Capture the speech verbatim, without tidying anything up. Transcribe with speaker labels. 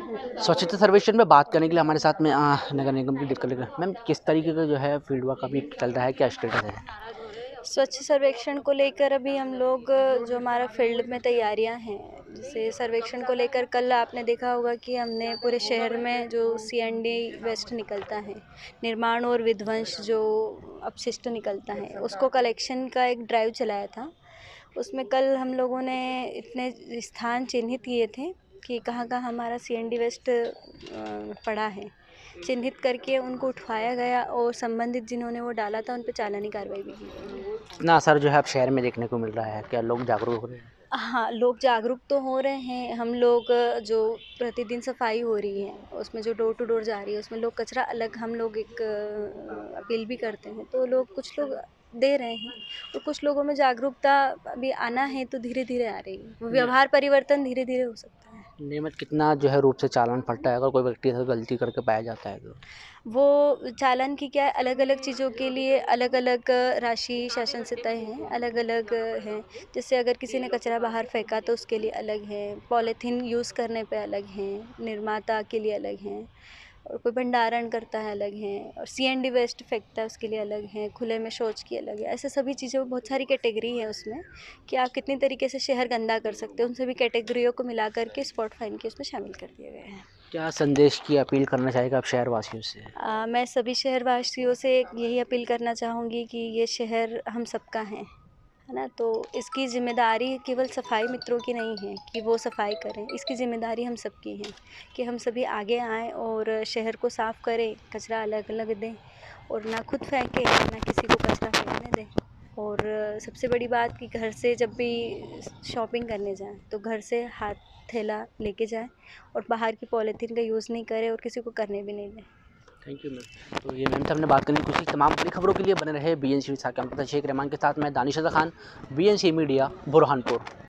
Speaker 1: स्वच्छता सर्वेक्षण में बात करने के लिए हमारे साथ में आ, नगर निगम की डिस्कस करें। मैम, किस तरीके का जो है फील्ड वर्क अभी चल रहा है, क्या स्टेटस है?
Speaker 2: स्वच्छ सर्वेक्षण को लेकर अभी हम लोग जो हमारा फील्ड में तैयारियां हैं, जैसे सर्वेक्षण को लेकर कल आपने देखा होगा कि हमने पूरे शहर में जो सी एन डी वेस्ट निकलता है, निर्माण और विध्वंस जो अपशिष्ट निकलता है, उसको कलेक्शन का एक ड्राइव चलाया था। उसमें कल हम लोगों ने इतने स्थान चिन्हित किए थे कि कहाँ कहाँ हमारा सी एन डी वेस्ट पड़ा है, चिन्हित करके उनको उठवाया गया और संबंधित जिन्होंने वो डाला था उन पर चालानी कार्रवाई भी की गई।
Speaker 1: कितना असर जो है अब शहर में देखने को मिल रहा है, क्या लोग जागरूक हो रहे हैं?
Speaker 2: हाँ, लोग जागरूक तो हो रहे हैं। हम लोग जो प्रतिदिन सफाई हो रही है उसमें जो डोर टू डोर जा रही है उसमें लोग कचरा अलग हम लोग एक अपील भी करते हैं, तो लोग कुछ लोग दे रहे हैं और कुछ लोगों में जागरूकता अभी आना है, तो धीरे धीरे आ रही है। व्यवहार परिवर्तन धीरे धीरे हो सकता है।
Speaker 1: नियमित कितना जो है रूप से चालान फटता है अगर कोई व्यक्ति ऐसा गलती करके पाया जाता है तो?
Speaker 2: वो चालान की क्या है, अलग अलग चीज़ों के लिए अलग अलग राशि शासन से तय है, अलग अलग है। जैसे अगर किसी ने कचरा बाहर फेंका तो उसके लिए अलग है, पॉलीथीन यूज़ करने पे अलग है, निर्माता के लिए अलग है, और कोई भंडारण करता है अलग है, और सी एन डी वेस्ट फेंकता है उसके लिए अलग है, खुले में शौच की अलग है। ऐसे सभी चीज़ें बहुत सारी कैटेगरी है उसमें कि आप कितनी तरीके से शहर गंदा कर सकते हो, उन सभी कैटेगरियों को मिला करके स्पॉट फाइन के उसमें शामिल कर दिए गए हैं।
Speaker 1: क्या संदेश की अपील करना चाहेगा आप शहरवासियों से?
Speaker 2: आ, मैं सभी शहरवासियों से यही अपील करना चाहूँगी कि ये शहर हम सबका है है ना, तो इसकी जिम्मेदारी केवल सफाई मित्रों की नहीं है कि वो सफाई करें, इसकी जिम्मेदारी हम सबकी है कि हम सभी आगे आएँ और शहर को साफ़ करें, कचरा अलग अलग दें और ना खुद फेंकें ना किसी को कचरा फेंकने दें। और सबसे बड़ी बात कि घर से जब भी शॉपिंग करने जाएं तो घर से हाथ थैला लेके जाएं और बाहर की पॉलीथीन का यूज़ नहीं करें और किसी को करने भी नहीं दें।
Speaker 1: Thank you ma'am. तो ये मैम से हमने बात करनी कुछ तमाम बड़ी खबरों के लिए बने रहे B N C Vishakha Sheikh Rahman के साथ मैं Danish Raza Khan, B N C media Burhanpur.